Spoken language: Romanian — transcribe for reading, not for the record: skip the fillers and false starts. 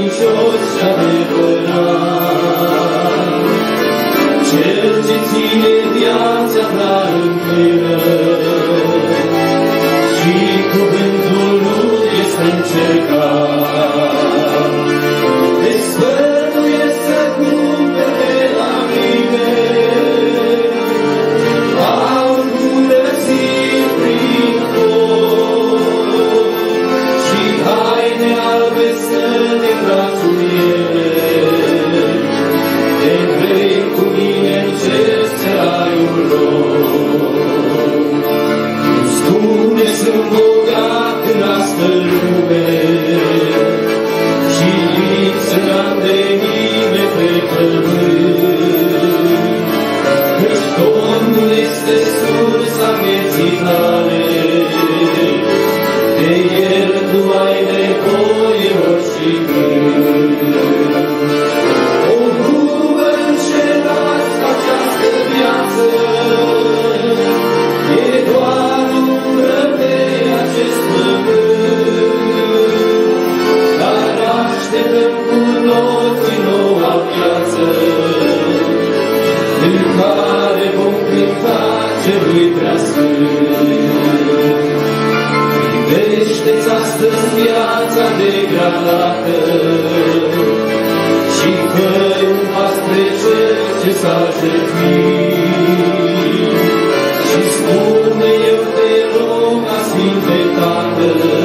credincios și adevărat, Cel ce ține viața ta în mână și cuvântul nu este încercat. Te sfătuiesc să cumpere la mine aur curățit prin foc și haine albe să te îmbraci ele. Te vrei cu mine în cer seraiul lor. Nu spune sunt bogat în asta lume și lipsă n-am de nimeni pe pământ, căci Domnul este sursa vieții tale, de El tu ai nevoie oricând. O grubă înșelați această viață, e doar umbră pe acest pământ, dar așteptăm cu toții noua viață, în care vom cânta Celui Preasfânt. Privește-ți astăzi viața degradată și fă-i un pas spre Cel ce s-a jertfit și spune: eu te rog, a Sfinte Tată,